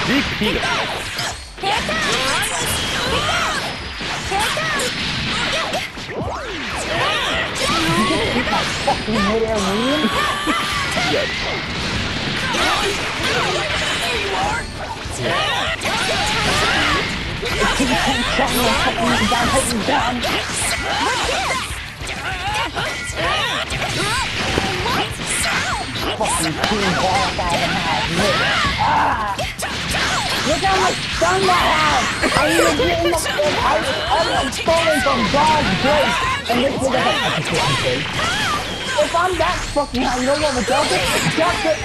Repeat it. Fucking midair win? Yes. You can't shut me and fucking down, hit me down. Fucking team ball out and half. Look how much stun I have! I even get in the field. I'm falling from God's grace. And this nigga's like, I can see my face. If I'm that fucking high, you don't want to jump it? Jump it!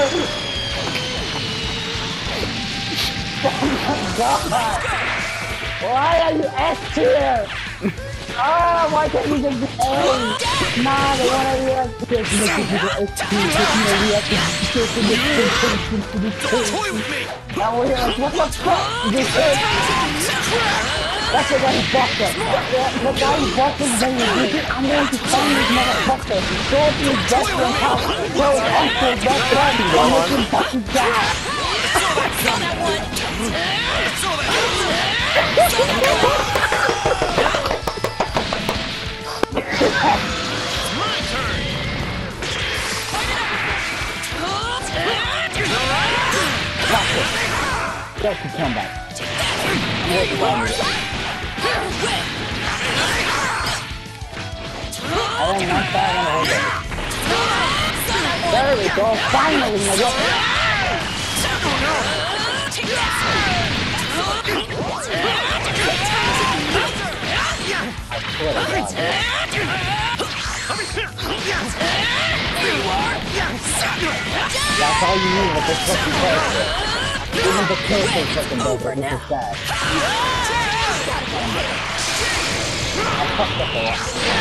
Oh my God! Why are you S tier? Oh, why can't you just be A? Nah, they want to react to this. Now we're here like, what the fuck? This is... That's the guy who fucked us. The guy who fucked us, then I'm going to find this motherfucker. Go to his best friend's house. Go up to his best friend. And make him fucking die. That's the comeback. I am not bad on the hold it. There we go, finally, nigga. I swear to God. That's all you need with this fucking character. Even the character fucking does it, which is sad. I fucked up a lot.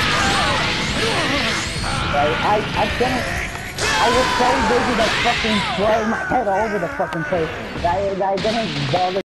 I was so busy that fucking throwing my head all over the fucking place that I didn't bother